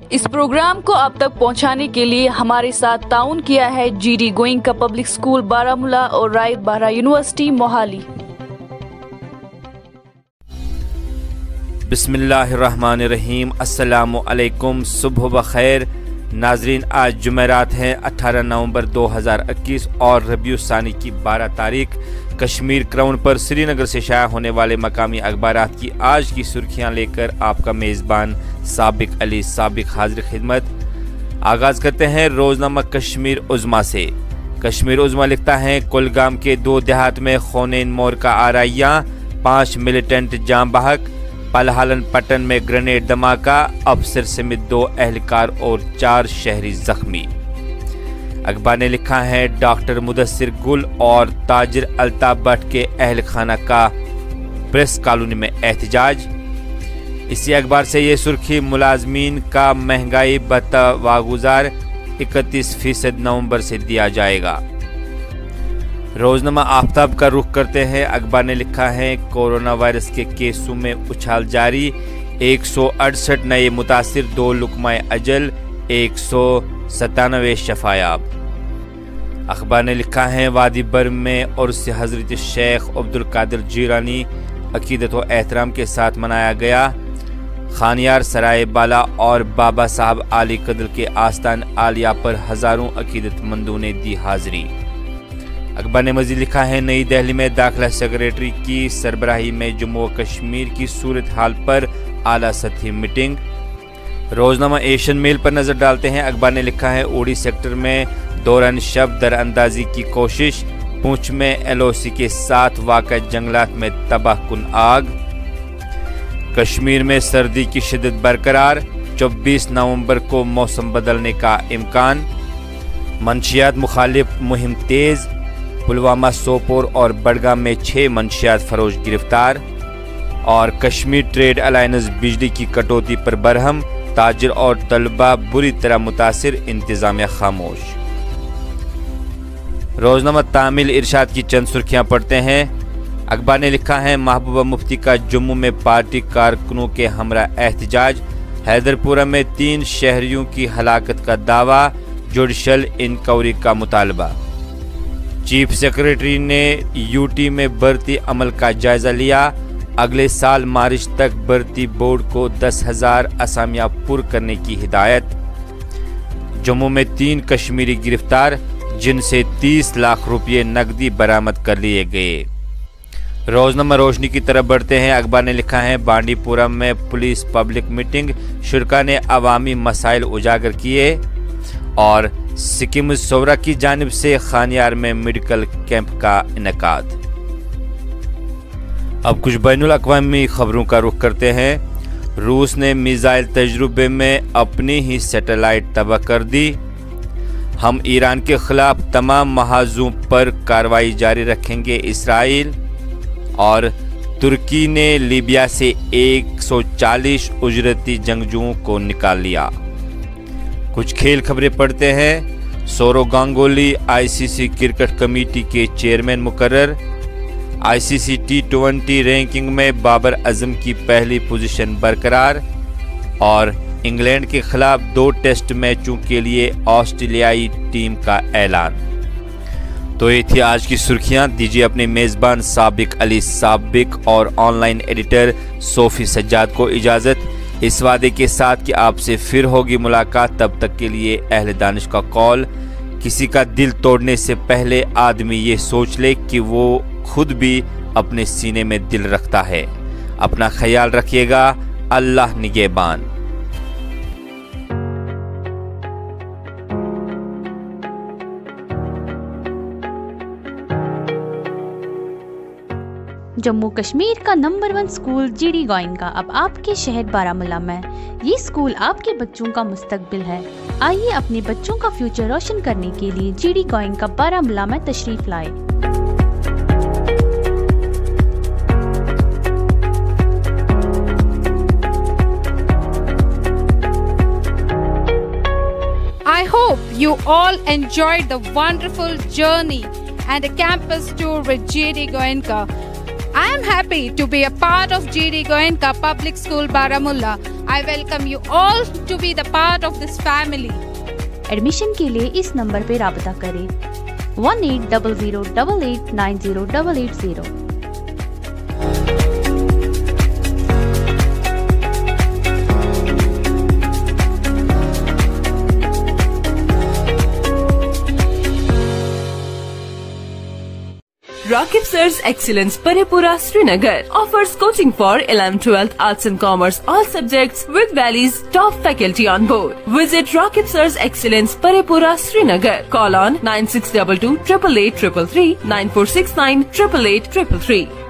इस प्रोग्राम को आप तक पहुंचाने के लिए हमारे साथ ताउन किया है GD Goenka public school Baramulla और राइट बाहरा यूनिवर्सिटी मोहाली। बिस्मिल्लाहिर्रहमानिर्रहीम, अस्सलामु अलैकुम, सुबह बखैर नाजरीन। आज जुमेरात हैं 18 नवंबर 2021 और रबीउ सानी की 12 तारीख। कश्मीर क्राउन पर श्रीनगर से शाया होने वाले मकामी अखबारात की आज की सुर्खियां लेकर आपका मेज़बान साबिक अली साबिक हाजिर खिदमत। आगाज़ करते हैं रोज़नामा कश्मीर उज़्मा से। कश्मीर उज़्मा लिखता है, कुलगाम के 2 देहात में खूनेन मोर का आराइयाँ, 5 मिलिटेंट जाम बहक। पलहालन पट्टन में ग्रेनेड धमाका, अफसर समेत 2 एहलकार और 4 शहरी जख्मी। अखबार ने लिखा है, डॉक्टर मुदस्सिर गुल और ताजिर अल्ताफ भट्ट के अहल खाना का प्रेस कॉलोनी में एहतजाज। इसी अखबार से ये सुर्खी, मुलाजमीन का महंगाई भत्ता वागुजार 31% नवंबर से दिया जाएगा। रोजनामा आफ्ताब का रुख करते हैं। अखबार ने लिखा है, कोरोना वायरस के केसों में उछाल जारी, 168 नए मुतासिर, 2 लुकमाए अजल, 197 शफायाब। अखबार ने लिखा है, वादी बर में उर्स हजरत शेख अब्दुल कादिर जीलानी अकीदत व एहतराम के साथ मनाया गया। खानियार, सराय बाला और बाबा साहब आली कदर के आस्तान आलिया पर हजारों अकीदतमंदों ने दी हाजिरी। अखबार ने मजीद लिखा है, नई दिल्ली में दाखिला सेक्रेटरी की सरबराही में जम्मू व कश्मीर की सूरत हाल पर आला सतही मीटिंग। रोजनामा एशियन मेल पर नजर डालते हैं। अखबार ने लिखा है, उड़ी सेक्टर में दौरान शब दरअंदाजी की कोशिश, पूंछ में एलओसी के साथ वाक़ा जंगलात में तबाहकुन आग। कश्मीर में सर्दी की शिद्दत बरकरार, 24 नवंबर को मौसम बदलने का इम्कान। मंशियात मुखालिफ मुहिम तेज, पुलवामा, सोपोर और बडगाम में 6 मंशियात फरोश गिरफ्तार। और कश्मीर ट्रेड अलायंस बिजली की कटौती पर बरहम, ताजिर और तलबा बुरी तरह मुतासिर, इंतजामिया खामोश। रोजनामा तामिल इरशाद की चंद सुर्खियां पढ़ते हैं। अखबार ने लिखा है, महबूबा मुफ्ती का जम्मू में पार्टी कारकुनों के हमरा एहतजाज। हैदरपुरा में 3 शहरियों की हलाकत का दावा, जुडिशल इंक्वायरी का मुतालबा। चीफ सेक्रेटरी ने यूटी में भर्ती अमल का जायजा लिया। अगले साल मार्च तक भर्ती बोर्ड को 10,000 असामियां पुर करने की हिदायत। जम्मू में 3 कश्मीरी गिरफ्तार, जिनसे 30 लाख रुपये नकदी बरामद कर लिए गए। रोजनामा रोशनी की तरफ बढ़ते हैं। अखबार ने लिखा है, बांडीपुरा में पुलिस पब्लिक मीटिंग, शुरका ने अवामी मसाइल उजागर किए। और सिक्किम सोवरा की जानिब से खानियार में मेडिकल कैंप का इनेकाद। अब कुछ बैनुल अक़वामी खबरों का रुख करते हैं। रूस ने मिसाइल तजुर्बे में अपनी ही सैटेलाइट तबाह कर दी। हम ईरान के खिलाफ तमाम महाजों पर कार्रवाई जारी रखेंगे, इसराइल। और तुर्की ने लीबिया से 140 उजरती जंगजुओं को निकाल लिया। कुछ खेल खबरें पढ़ते हैं। Sourav Ganguly ICC cricket committee के चेयरमैन मुकर्रर। आईसीसी T20 रैंकिंग में बाबर आजम की पहली पोजीशन बरकरार। और इंग्लैंड के खिलाफ 2 टेस्ट मैचों के लिए ऑस्ट्रेलियाई टीम का ऐलान। तो ये थी आज की सुर्खियां। दीजिए अपने मेज़बान साबिक अली साबिक और ऑनलाइन एडिटर सोफी सज्जाद को इजाज़त, इस वादे के साथ कि आपसे फिर होगी मुलाकात। तब तक के लिए अहले दानिश का कॉल, किसी का दिल तोड़ने से पहले आदमी ये सोच ले कि वो खुद भी अपने सीने में दिल रखता है। अपना ख्याल रखिएगा। अल्लाह निगहबान। जम्मू कश्मीर का नंबर 1 स्कूल जीडी गोइंका अब आपके शहर बारामूला में। ये स्कूल आपके बच्चों का मुस्तकबिल है। आइए अपने बच्चों का फ्यूचर रोशन करने के लिए जीडी गोइंका बारामूला में तशरीफ लाए। I hope you all enjoyed the wonderful journey and the campus tour with GD Goenka. I am am happy to be a part of GD Goenka Public School Baramulla. I welcome you all to be the part of this family. Admission के लिए इस number पे राबता करें 1800889080। Rakib Sir's Excellence Parepura Srinagar offers coaching for 11th, 12th, Arts and Commerce, all subjects with Valley's top faculty on board. Visit Rakib Sir's Excellence Parepura Srinagar. Call on 9622 888 333 9469 888 333.